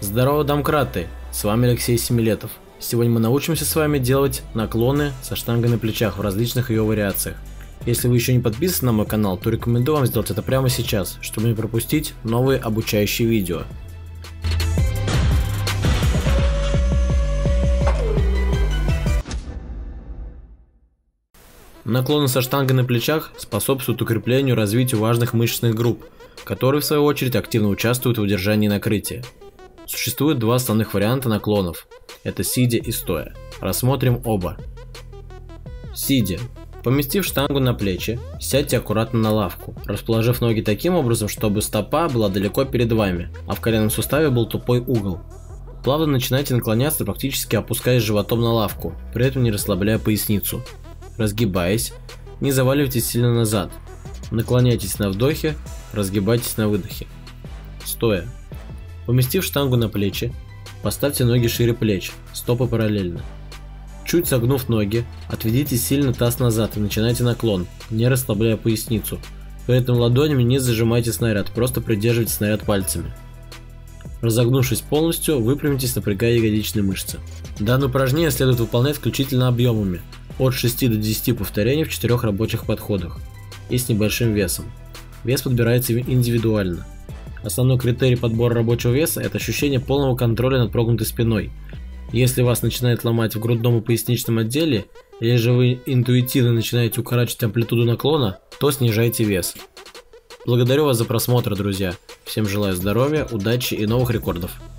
Здорово, домкраты! С вами Алексей Семилетов. Сегодня мы научимся с вами делать наклоны со штангой на плечах в различных ее вариациях. Если вы еще не подписаны на мой канал, то рекомендую вам сделать это прямо сейчас, чтобы не пропустить новые обучающие видео. Наклоны со штангой на плечах способствуют укреплению и развитию важных мышечных групп, которые в свою очередь активно участвуют в удержании накрытия. Существует два основных варианта наклонов – это сидя и стоя. Рассмотрим оба. Сидя. Поместив штангу на плечи, сядьте аккуратно на лавку, расположив ноги таким образом, чтобы стопа была далеко перед вами, а в коленном суставе был тупой угол. Плавно начинайте наклоняться, практически опускаясь животом на лавку, при этом не расслабляя поясницу. Разгибаясь, не заваливайтесь сильно назад. Наклоняйтесь на вдохе, разгибайтесь на выдохе. Стоя. Поместив штангу на плечи, поставьте ноги шире плеч, стопы параллельно. Чуть согнув ноги, отведите сильно таз назад и начинайте наклон, не расслабляя поясницу. При этом ладонями не зажимайте снаряд, просто придерживайте снаряд пальцами. Разогнувшись полностью, выпрямитесь, напрягая ягодичные мышцы. Данное упражнение следует выполнять исключительно объемами, от 6 до 10 повторений в 4 рабочих подходах и с небольшим весом. Вес подбирается индивидуально. Основной критерий подбора рабочего веса – это ощущение полного контроля над прогнутой спиной. Если вас начинает ломать в грудном и поясничном отделе, или же вы интуитивно начинаете укорачивать амплитуду наклона, то снижайте вес. Благодарю вас за просмотр, друзья. Всем желаю здоровья, удачи и новых рекордов.